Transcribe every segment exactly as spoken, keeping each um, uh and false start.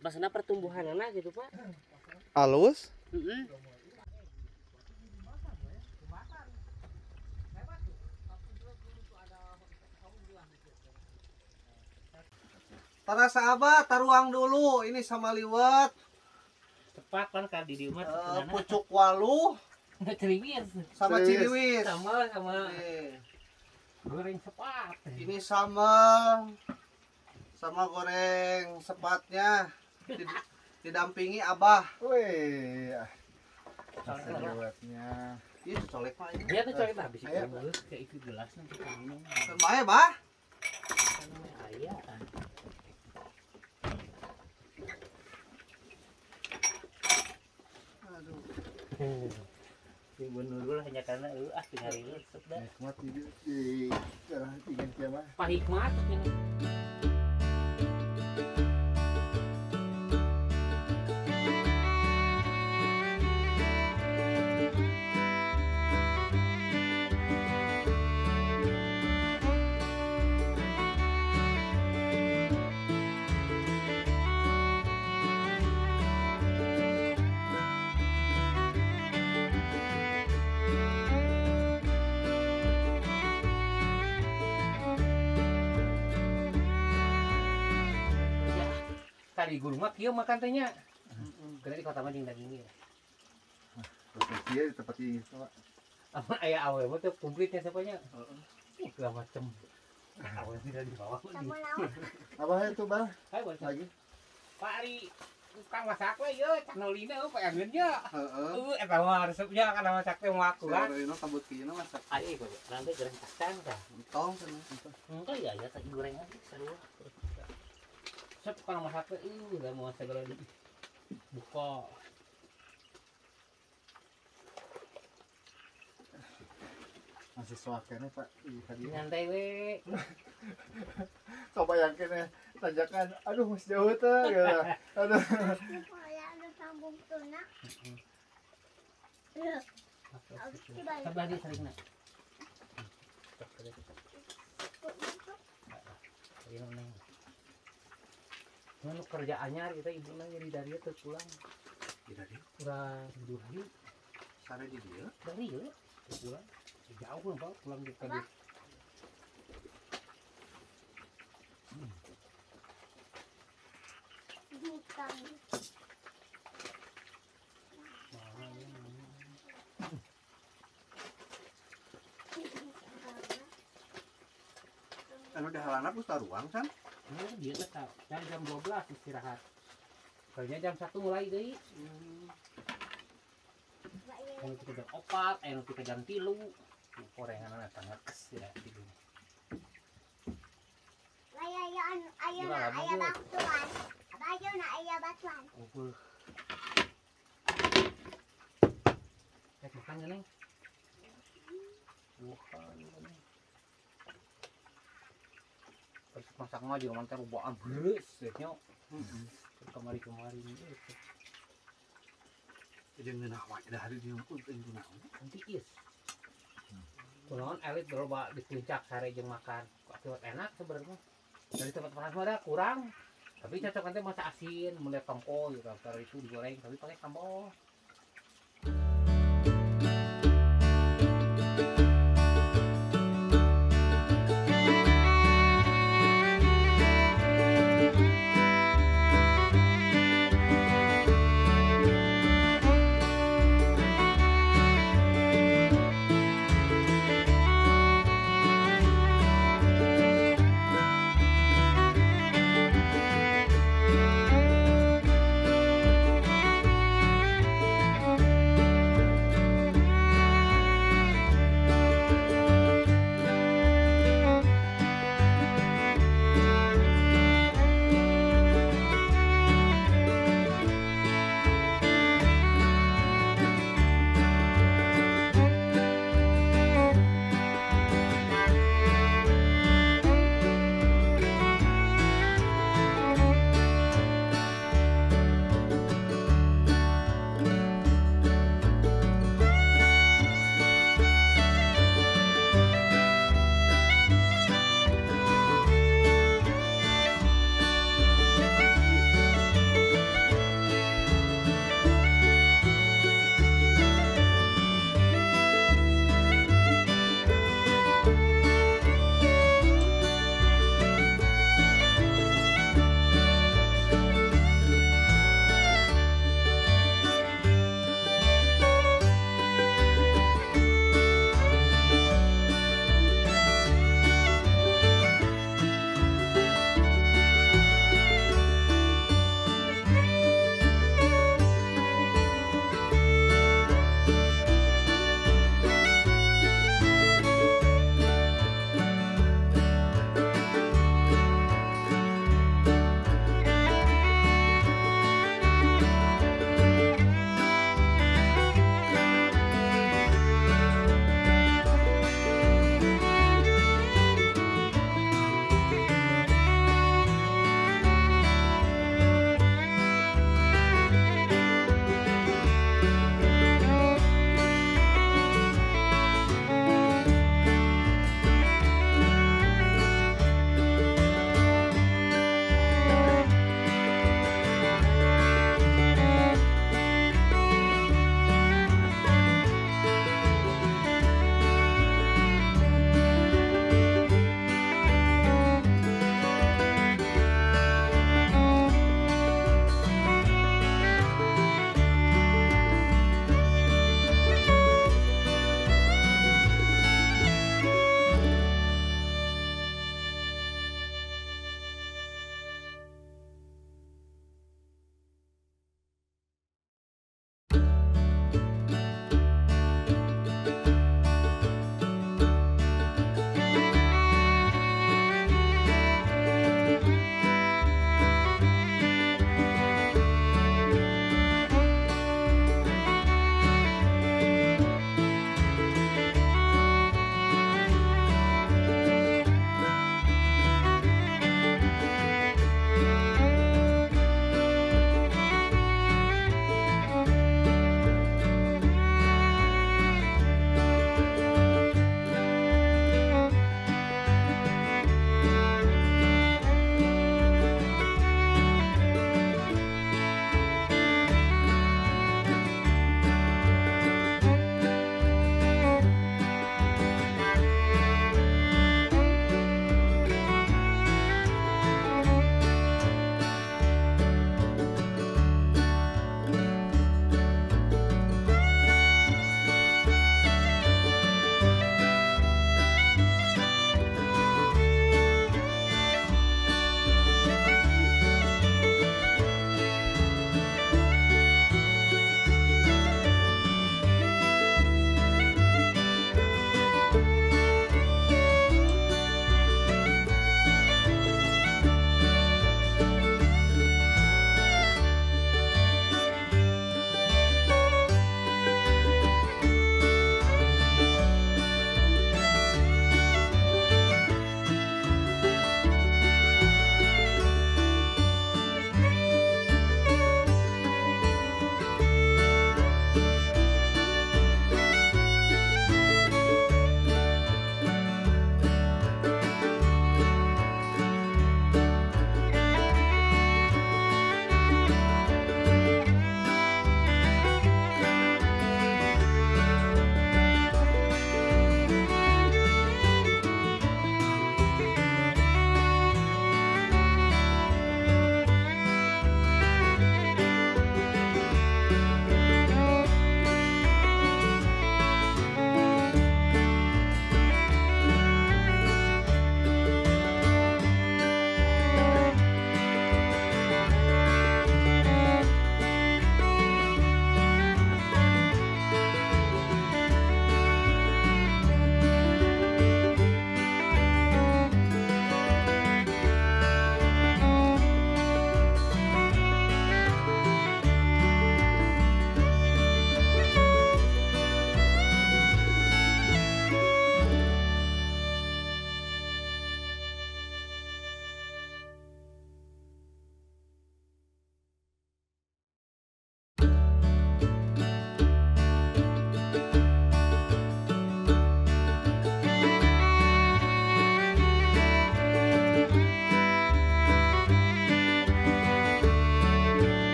Maksudnya pertumbuhan anak gitu Pak. Halus. Mm-mm. Para sahabat, taruang dulu. Ini sama liwet. Cepat kan kan di diumat Uh, pucuk walu ceriwis. sama Ceriwis. ciriwis. Sama sama Nih, goreng cepat. ini sambal sama goreng sepatnya Did- didampingi Abah. Wih. Colek Nasi lah. liwetnya. Ih, colek mah ini. Dia tuh colek habis itu Ayo. mulus ke itu gelas nanti minum. Kan bae, Bah. Kan aya. Aduh. Ibu Nurul hanya karena lu ah tinggal lu sudah. Nikmat di di darah ingin kiamah. Pak Hikmat ini. Ya, tadi guru mah kieu makan teh nya. Kena di kota mah jeung daging ieu. Prosesi di tempat ini sama. Apa aya awe mah teh komplitnya sapanya. Heeh. Segala macem. Awe tidak dibawa lagi. Apa itu bang? Hai bos. Lagi? Pak Ari tukang masak we yeuh cak nolina we payangeun nya. Heeh. Uh eta mah resepnya kana masak teh moal kuat. Sarino kabut kieu masak Ai kok nanti goreng kacang tah. entong cenah. Enggak ya ya tadi gorengan sarua. Sep kana masak teh ih udah mau segala di buka. Masih suakannya pak. Ih, tadi. Nyantai we. Coba yang kene tanjakan. Aduh masih jauh tuh. Gitu. Aduh. Sebelah dia sering nak. Ayo neng. Mana kerjaannya kita ibu nang jadi dari itu pulang. Tidak dia. Udah dua hari Sare di dia. dari ya pulang. Jauh kan pak pulang ke tadi. Anu di halana pus taruang kan? Nah, dia tetap jam jam dua belas istirahat. Kerja jam satu mulai deh. Anu kita jam opat, anu kita jam tilu. Korengan anak sangat kes ya tilu. Oh, Cek makan ya neng. Wah, ini. Pas masak mah juga mantar ubaan beres, ya. Heeh. Kemari-kemari ini. Jadi ngeunah wae dah hari dia pun teu naon. Nanti is. Kunaon elit berubah di puncak sare jeung makan. Kok enak sebenarnya. Dari tempat panas mah ada kurang. Tapi cocok nanti masak asin, melihat tongkol gitu. Kalau itu digoreng tapi pakai sambal.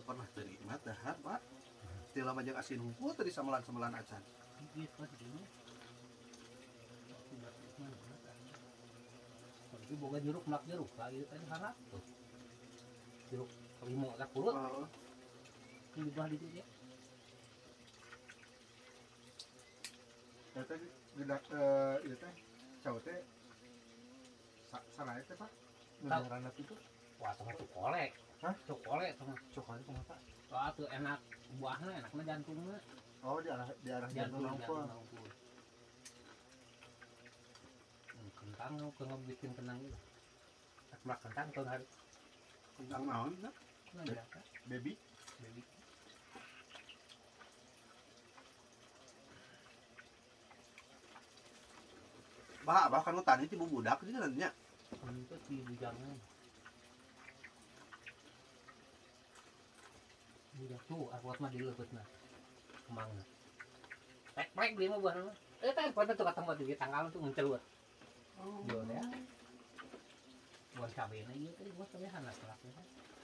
pernah terima dahar pak tila majang asin hunkul tadi samalan-samalan acan Gitu gitu. Tapi boga jeruk nak jeruk lah itu tadi harap tuh. Jeruk limo tak kurut oh, ini bah di dia. Ya tadi gedak eh itu teh cau teh sa- salah teh Pak. Beneran itu Wah, tengah tuh kolek. Hah? Tuh kolek tengah. coklat itu mata. Soal tuh enak buahnya enaknya jantungnya. Oh di arah di arah jantung Jantung nongkol. jantung nongkol. Hmm, Kentang lu kalau bikin kentang itu. Makan kentang tuh hari. kentang naon nah? Nah, biasa. Baby. Baby. Bah, abah kan tani ti budak jadi nantinya. Itu si bujangnya. Bujang tuh, aku buat mah dilebetna. Kemangna. Pek-pek beli mah buahnya. Eh, teh pada tuh ketemu di tanggal tuh ngecelur. Oh. Jual ya. Buat cabenya gitu, buat cabai hanas lah.